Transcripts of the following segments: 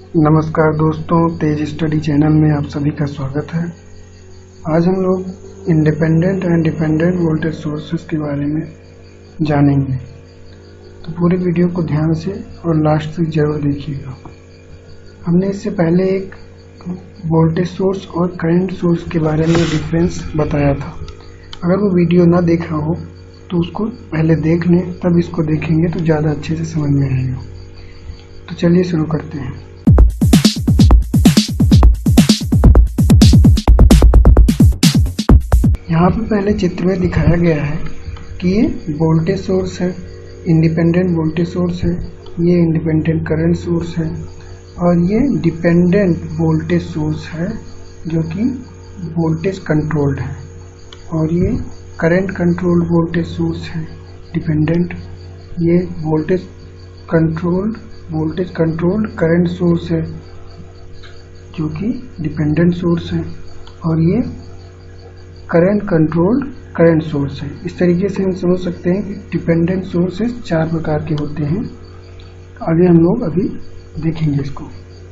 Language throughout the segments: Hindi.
नमस्कार दोस्तों, तेज स्टडी चैनल में आप सभी का स्वागत है। आज हम लोग independent and dependent voltage sources के बारे में जानेंगे, तो पूरे वीडियो को ध्यान से और लास्ट तक जरूर देखिएगा। हमने इससे पहले एक वोल्टेज सोर्स और करंट सोर्स के बारे में डिफरेंस बताया था। अगर वो वीडियो ना देखा हो तो उसको पहले देख लें, तब इसको देखेंगे तो ज़्यादा अच्छे से समझ में आएगा। तो चलिए शुरू करते हैं। यहाँ पर पहले चित्र में दिखाया गया है कि ये वोल्टेज सोर्स है, इंडिपेंडेंट वोल्टेज सोर्स है, ये इंडिपेंडेंट करंट सोर्स है और ये डिपेंडेंट वोल्टेज सोर्स है जो कि वोल्टेज कंट्रोल्ड है, और ये करंट कंट्रोल्ड वोल्टेज सोर्स है डिपेंडेंट। ये वोल्टेज कंट्रोल्ड करंट सोर्स है जो कि डिपेंडेंट सोर्स है, और ये करंट कंट्रोल्ड करंट सोर्स है। इस तरीके से हम समझ सकते हैं कि डिपेंडेंट सोर्सेस 4 प्रकार के होते हैं। आगे हम लोग अभी देखेंगे इसको।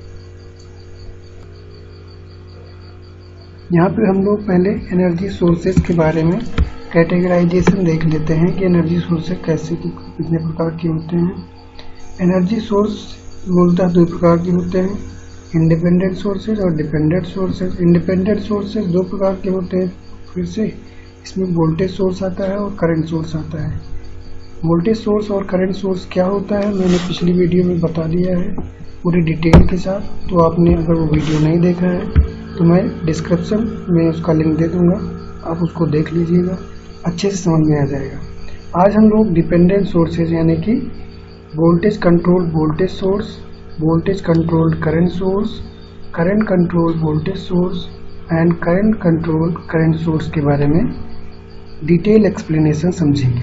यहाँ पे हम लोग पहले एनर्जी सोर्सेस के बारे में कैटेगराइजेशन देख लेते हैं कि एनर्जी सोर्सेस कैसे कितने प्रकार के होते हैं। एनर्जी सोर्स मूलतः 2 प्रकार के होते हैं, इंडिपेंडेंट सोर्सेज और डिपेंडेंट सोर्सेज। इंडिपेंडेंट सोर्सेज 2 प्रकार के होते हैं। फिर से इसमें वोल्टेज सोर्स आता है और करंट सोर्स आता है। वोल्टेज सोर्स और करंट सोर्स क्या होता है मैंने पिछली वीडियो में बता दिया है पूरी डिटेल के साथ। तो आपने अगर वो वीडियो नहीं देखा है तो मैं डिस्क्रिप्शन में उसका लिंक दे दूंगा, आप उसको देख लीजिएगा, अच्छे से समझ में आ जाएगा। आज हम लोग डिपेंडेंट सोर्सेज यानी कि voltage controlled voltage source, voltage controlled current source, current controlled voltage source and current control current source के बारे में डिटेल एक्सप्लेनेशन समझेंगे।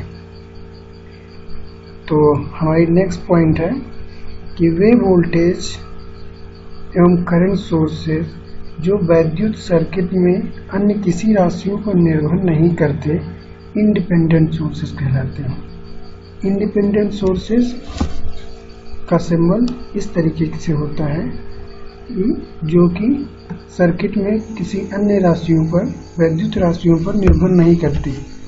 तो हमारी नेक्स्ट पॉइंट है कि वे वोल्टेज एवं करंट सोर्सेज जो वैद्युत सर्किट में अन्य किसी राशियों पर निर्भर नहीं करते इंडिपेंडेंट सोर्सेज कहलाते हैं। इंडिपेंडेंट सोर्सेज का सिंबल इस तरीके से होता है जो कि सर्किट में किसी अन्य राशियों पर, वैद्युत राशियों पर निर्भर नहीं करती।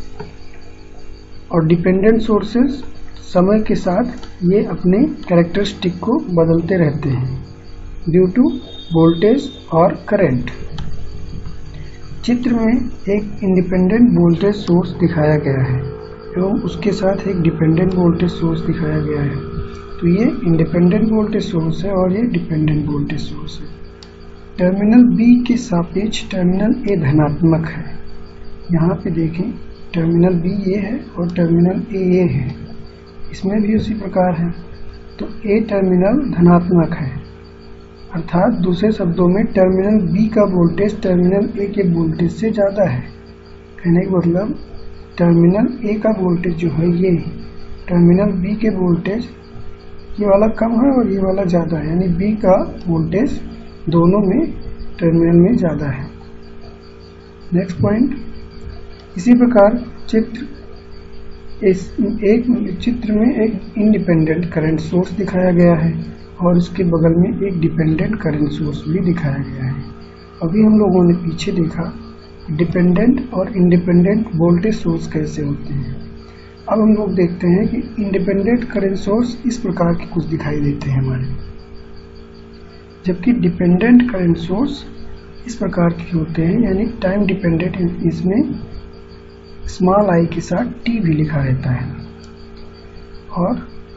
और डिपेंडेंट सोर्सेज समय के साथ ये अपने कैरेक्टरिस्टिक को बदलते रहते हैं ड्यू टू वोल्टेज और करंट। चित्र में एक इंडिपेंडेंट वोल्टेज सोर्स दिखाया गया है एवं उसके साथ एक डिपेंडेंट वोल्टेज सोर्स दिखाया गया है। तो ये इंडिपेंडेंट वोल्टेज सोर्स है और ये डिपेंडेंट वोल्टेज सोर्स है। टर्मिनल B के सापेक्ष टर्मिनल A धनात्मक है। यहाँ पे देखें, टर्मिनल B ये है और टर्मिनल A ये है, इसमें भी उसी प्रकार है। तो A टर्मिनल धनात्मक है, अर्थात दूसरे शब्दों में टर्मिनल B का वोल्टेज टर्मिनल A के वोल्टेज से ज़्यादा है। कहने का मतलब टर्मिनल A का वोल्टेज जो है ये टर्मिनल B के वोल्टेज ये वाला कम है और ये वाला ज़्यादा है, यानी B का वोल्टेज दोनों में टर्मिनल में ज़्यादा है। नेक्स्ट पॉइंट, इसी प्रकार चित्र में एक इंडिपेंडेंट करंट सोर्स दिखाया गया है और उसके बगल में एक डिपेंडेंट करंट सोर्स भी दिखाया गया है। अभी हम लोगों ने पीछे देखा डिपेंडेंट और इंडिपेंडेंट वोल्टेज सोर्स कैसे होते हैं। अब हम लोग देखते हैं कि इंडिपेंडेंट करंट सोर्स इस प्रकार के कुछ दिखाई देते हैं हमारे, जबकि डिपेंडेंट करंट सोर्स इस प्रकार के होते हैं, यानी टाइम डिपेंडेंट। इसमें स्मॉल आई के साथ T भी लिखा रहता है और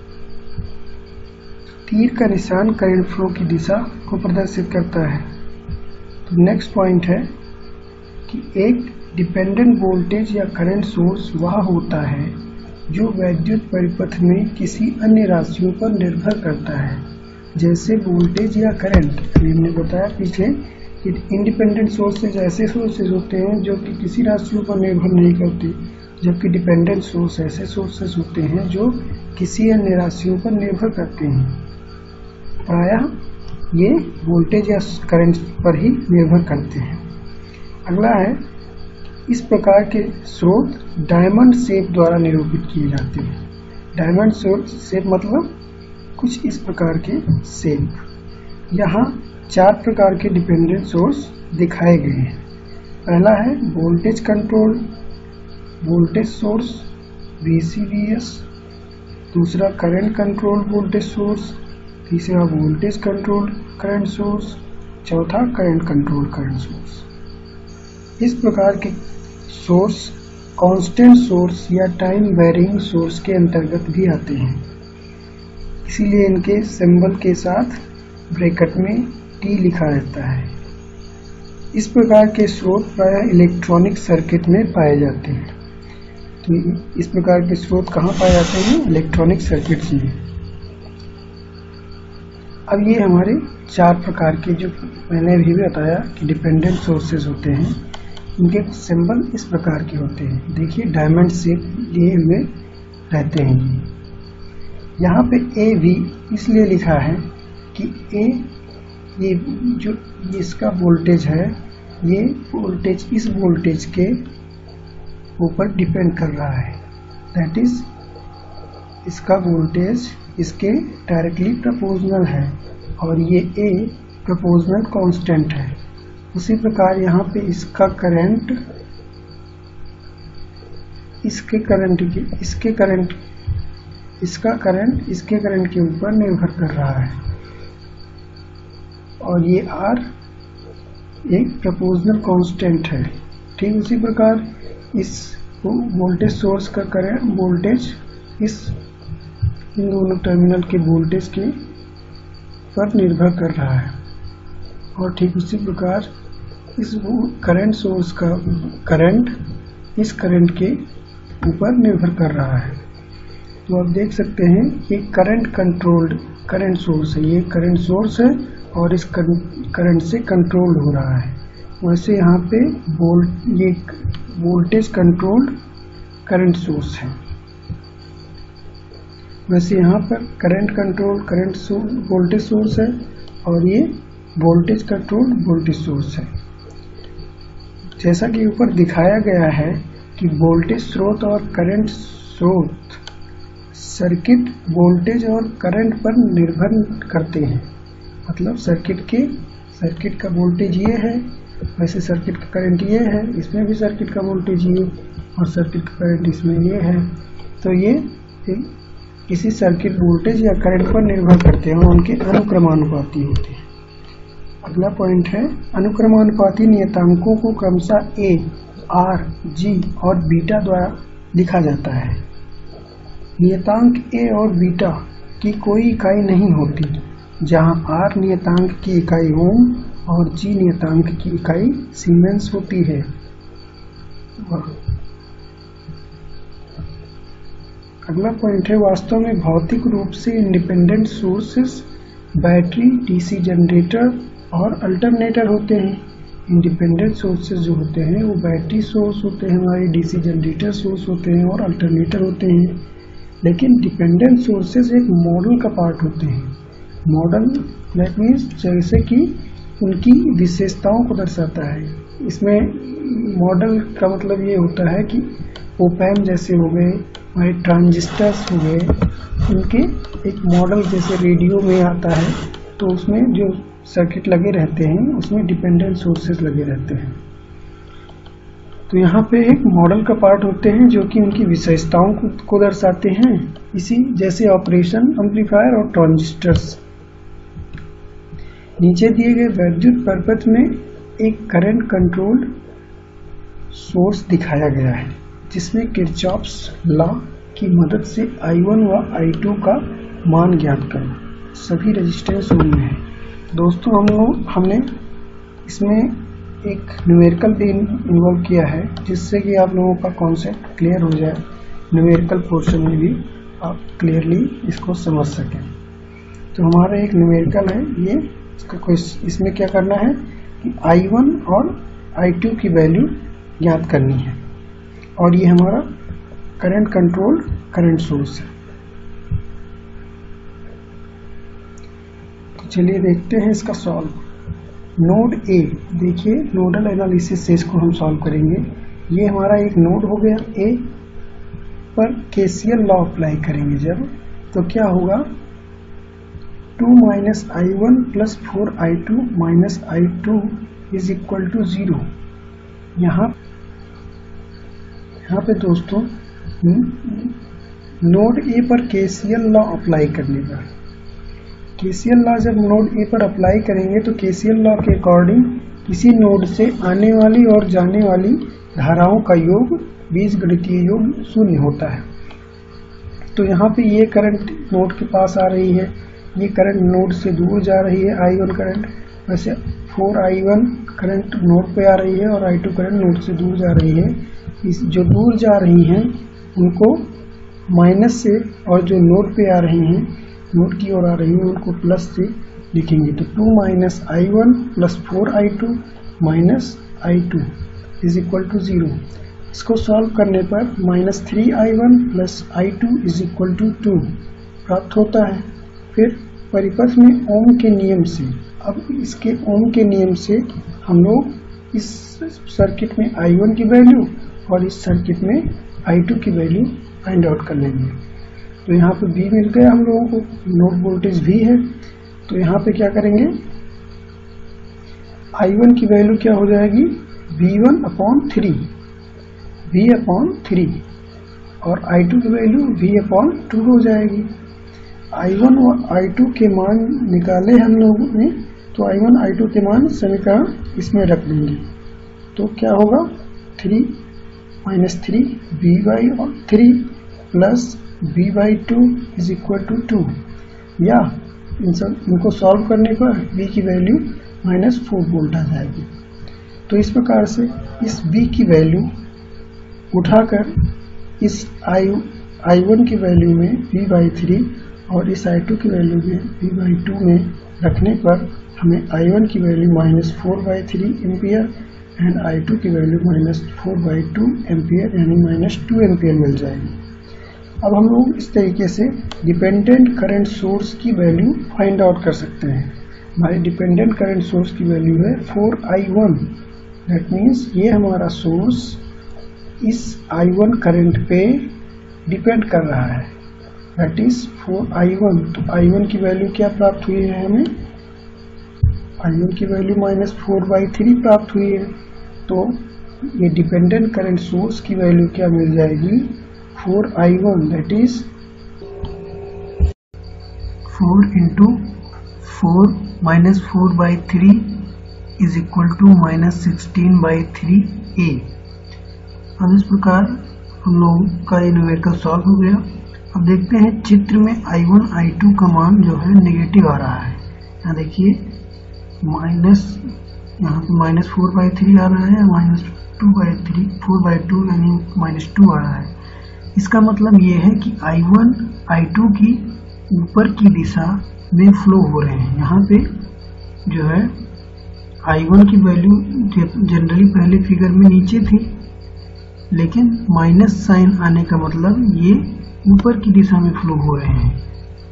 तीर का निशान करंट फ्लो की दिशा को प्रदर्शित करता है। तो नेक्स्ट पॉइंट है कि एक डिपेंडेंट वोल्टेज या करंट सोर्स वह होता है जो वैद्युत परिपथ में किसी अन्य राशियों पर निर्भर करता है, जैसे वोल्टेज या करंट। अभी हमने बताया पीछे कि इंडिपेंडेंट सोर्सेज ऐसे सोर्सेज होते हैं जो कि किसी राशियों पर निर्भर नहीं करते, जबकि डिपेंडेंट सोर्स ऐसे सोर्सेज होते हैं जो किसी अन्य राशियों पर निर्भर करते हैं। प्रायः ये वोल्टेज या करंट पर ही निर्भर करते हैं। अगला है, इस प्रकार के स्रोत डायमंड शेप द्वारा निरूपित किए जाते हैं। डायमंड शेप मतलब कुछ इस प्रकार के शेप। यहाँ 4 प्रकार के डिपेंडेंट सोर्स दिखाए गए हैं। पहला है voltage control voltage source VCVS, दूसरा करंट कंट्रोल वोल्टेज सोर्स, तीसरा वोल्टेज कंट्रोल करंट सोर्स, चौथा करंट कंट्रोल करंट सोर्स। इस प्रकार के सोर्स कांस्टेंट सोर्स या टाइम वेरिंग सोर्स के अंतर्गत भी आते हैं, इसीलिए इनके सिंबल के साथ ब्रैकेट में T लिखा रहता है। इस प्रकार के स्रोत प्रायः इलेक्ट्रॉनिक सर्किट में पाए जाते हैं। तो इस प्रकार के स्रोत कहाँ पाए जाते हैं? इलेक्ट्रॉनिक सर्किट्स में। अब ये हमारे 4 प्रकार के, जो मैंने अभी भी बताया कि डिपेंडेंट सोर्सेज होते हैं, इनके सिंबल इस प्रकार के होते हैं। देखिए डायमंड शेप लिए हुए रहते हैं। यहाँ पे AV इसलिए लिखा है कि A ये जो इसका वोल्टेज है, ये वोल्टेज इस वोल्टेज के ऊपर डिपेंड कर रहा है। दैट इज इसका वोल्टेज इसके डायरेक्टली प्रोपोर्शनल है और ये A प्रोपोर्शनल कांस्टेंट है। उसी प्रकार यहाँ पे इसका करंट इसके करंट के ऊपर निर्भर कर रहा है और ये R एक प्रोपोर्शनल कांस्टेंट है। ठीक उसी प्रकार इस वोल्टेज सोर्स का करंट वोल्टेज इन दोनों टर्मिनल के वोल्टेज के पर निर्भर कर रहा है और ठीक उसी प्रकार इस करंट सोर्स का करंट इस करंट के ऊपर निर्भर कर रहा है। तो आप देख सकते हैं ये करंट कंट्रोल्ड करंट सोर्स है, ये करंट सोर्स है और इस करंट से कंट्रोल हो रहा है। वैसे यहाँ पे ये वोल्टेज कंट्रोल्ड करंट सोर्स है। वैसे यहाँ पर current control current voltage source है और ये वोल्टेज कंट्रोल वोल्टेज सोर्स है। जैसा कि ऊपर दिखाया गया है कि वोल्टेज स्रोत और करंट स्रोत सर्किट वोल्टेज और करंट पर निर्भर करते हैं। मतलब सर्किट का वोल्टेज ये है, वैसे सर्किट का करंट ये है, इसमें भी सर्किट का वोल्टेज ये और सर्किट का करंट इसमें ये है। तो ये किसी सर्किट वोल्टेज या करंट पर निर्भर करते हैं और उनके अनुक्रमानुपाती होते हैं। अगला पॉइंट है अनुक्रमानुपाती नियतांकों को क्रमशः A, R, G और बीटा द्वारा लिखा जाता है। नियतांक A और बीटा की कोई इकाई नहीं होती, जहां R नियतांक की इकाई ओम और G नियतांक की इकाई सीमेंस होती है। अगला पॉइंट है वास्तव में भौतिक रूप से independent sources battery, DC generator और अल्टरनेटर होते हैं। इंडिपेंडेंट सोर्सेज जो होते हैं वो बैटरी सोर्स होते हैं, हमारे DC जनरेटर सोर्स होते हैं और अल्टरनेटर होते हैं। लेकिन डिपेंडेंट सोर्सेज एक मॉडल का पार्ट होते हैं। मॉडल दैट मीन्स जैसे कि उनकी विशेषताओं को दर्शाता है। इसमें मॉडल का मतलब ये होता है कि ओपैम जैसे हो गए, हमारे ट्रांजिस्टर्स हो गए, उनके एक मॉडल जैसे रेडियो में आता है तो उसमें जो सर्किट लगे रहते हैं उसमें डिपेंडेंट सोर्सेज लगे रहते हैं। तो यहाँ पे एक मॉडल का पार्ट होते हैं जो कि उनकी विशेषताओं को दर्शाते हैं, इसी जैसे ऑपरेशन एम्पलीफायर और ट्रांजिस्टर्स। नीचे दिए गए वैद्युत परिपथ में एक करंट कंट्रोल्ड सोर्स दिखाया गया है जिसमें किरचॉफ्स लॉ की मदद से I1 व I2 का मान ज्ञात करना। सभी रेजिस्टेंस ओम में है। दोस्तों हमने इसमें एक न्यूमेरिकल भी इन्वॉल्व किया है जिससे कि आप लोगों का कॉन्सेप्ट क्लियर हो जाए। न्यूमेरिकल पोर्शन में भी आप क्लियरली इसको समझ सकें। तो हमारा एक न्यूमेरिकल है ये, इसमें क्या करना है कि I1 और I2 की वैल्यू ज्ञात करनी है और ये हमारा करंट कंट्रोल करंट सोर्स है। तो चलिए देखते हैं इसका सॉल्व। नोड A, देखिए नोडल एनालिसिस से इसको हम सॉल्व करेंगे। ये हमारा एक नोड हो गया A पर KCL लॉ अप्लाई करेंगे जब, तो क्या होगा 2 minus I1 plus 4I2 minus I2 is equal to 0। यहाँ पे दोस्तों नोड ए पर KCL लॉ अप्लाई करने पर, KCL लॉ जब नोड ए पर अप्लाई करेंगे तो KCL लॉ के अकॉर्डिंग किसी नोड से आने वाली और जाने वाली धाराओं का योग, बीजगणितीय योग 0 होता है। तो यहाँ पे ये करंट नोड के पास आ रही है, ये करंट नोड से दूर जा रही है I1 करंट, वैसे 4I1 करंट नोड पे आ रही है और I2 करंट नोड से दूर जा रही है। इस जो दूर जा रही हैं उनको माइनस से, और जो नोड पे आ रही हैं, नोड की ओर आ रही हैं, उनको प्लस से लिखेंगे। तो 2 minus I1 plus 4I2 minus I2 is equal to 0। इसको सॉल्व करने पर minus 3I1 plus I2 is equal to 2 प्राप्त होता है। फिर परिपथ में ओम के नियम से, अब इसके ओम के नियम से हम लोग इस सर्किट में I1 की वैल्यू और इस सर्किट में I2 की वैल्यू फाइंड आउट कर लेंगे। तो यहाँ पे V मिल गया हम लोगों को, नोड वोल्टेज V है। तो यहाँ पे क्या करेंगे, I1 की वैल्यू क्या हो जाएगी, V1/3 और I2 की वैल्यू V/2 हो जाएगी। I1 और I2 के मान निकाले हम लोगों ने, तो I1 I2 के मान समीकरण इसमें रख देंगे। तो क्या होगा, 3 minus 3 V/3 plus V/2 is equal to 2, या इनको सॉल्व करने पर V की वैल्यू -4 वोल्ट आ जाएगी। तो इस प्रकार से इस V की वैल्यू उठाकर इस I1 की वैल्यू में V/3 और इस I2 की वैल्यू में V/2 में रखने पर हमें I1 की वैल्यू -4/3 एम्पियर एंड I2 की वैल्यू -4/2 एम्पियर यानी -2 एम्पियर मिल जाएगी। अब हम लोग इस तरीके से डिपेंडेंट करंट सोर्स की वैल्यू फाइंड आउट कर सकते हैं। हमारे डिपेंडेंट करंट सोर्स की वैल्यू है 4I1, दैट मीन्स ये हमारा सोर्स इस I1 करंट पे डिपेंड कर रहा है, दैट इज 4I1। तो I1 की वैल्यू क्या प्राप्त हुई है हमें, I1 की वैल्यू -4/3 प्राप्त हुई है। तो ये डिपेंडेंट करंट सोर्स की वैल्यू क्या मिल जाएगी, 4I1 that is 4 into 4 -4/3 is equal to -16/3A। अब इस प्रकार हम लोग का ये न्यूमेरिकल सॉल्व हो गया। अब देखते हैं चित्र में I1 I2 का मान जो है नेगेटिव आ रहा है। यहाँ देखिए यहाँ पे -4/3 आ रहा है, -2/3 4/2 यानी -2 आ रहा है। इसका मतलब ये है कि I1 I2 की ऊपर की दिशा में फ्लो हो रहे हैं। यहाँ पे जो है I1 की वैल्यू जनरली पहले फिगर में नीचे थी, लेकिन माइनस साइन आने का मतलब ये ऊपर की दिशा में फ्लो हो रहे हैं,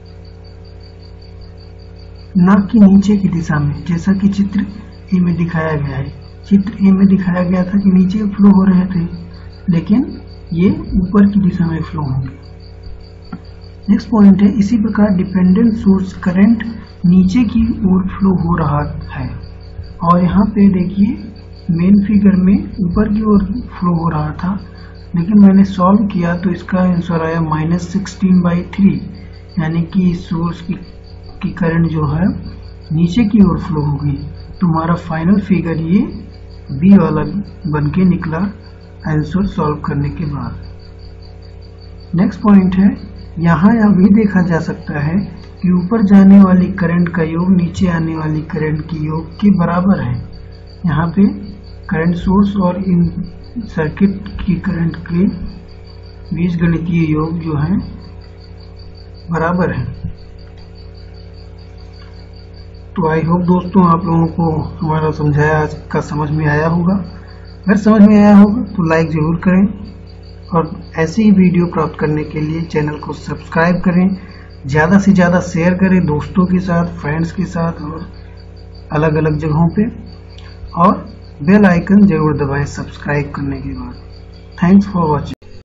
ना कि नीचे की दिशा में, जैसा कि चित्र ए में दिखाया गया है। चित्र ए में दिखाया गया था कि नीचे फ्लो हो रहे थे, लेकिन ये ऊपर की दिशा में फ्लो होंगे। नेक्स्ट पॉइंट है, इसी प्रकार डिपेंडेंट सोर्स करंट नीचे की ओर फ्लो हो रहा है, और यहाँ पे देखिए मेन फिगर में ऊपर की ओर फ्लो हो रहा था, लेकिन मैंने सॉल्व किया तो इसका आंसर आया -16/3, यानी कि सोर्स की करंट जो है नीचे की ओर फ्लो हो गई। तो हमारा फाइनल फिगर ये बी वाला बन के निकला आंसर सॉल्व करने के बाद। नेक्स्ट पॉइंट है, यहाँ यह भी देखा जा सकता है कि ऊपर जाने वाली करंट का योग नीचे आने वाली करंट की योग के बराबर है। यहाँ पे करंट सोर्स और इन सर्किट की करंट के बीजगणितीय योग जो है बराबर है। तो आई होप दोस्तों आप लोगों को हमारा समझाया आज का समझ में आया होगा। अगर समझ में आया होगा तो लाइक जरूर करें, और ऐसी ही वीडियो प्राप्त करने के लिए चैनल को सब्सक्राइब करें, ज़्यादा से ज़्यादा शेयर करें दोस्तों के साथ, फ्रेंड्स के साथ और अलग अलग जगहों पे, और बेल आइकन जरूर दबाएं सब्सक्राइब करने के बाद। Thanks for watching.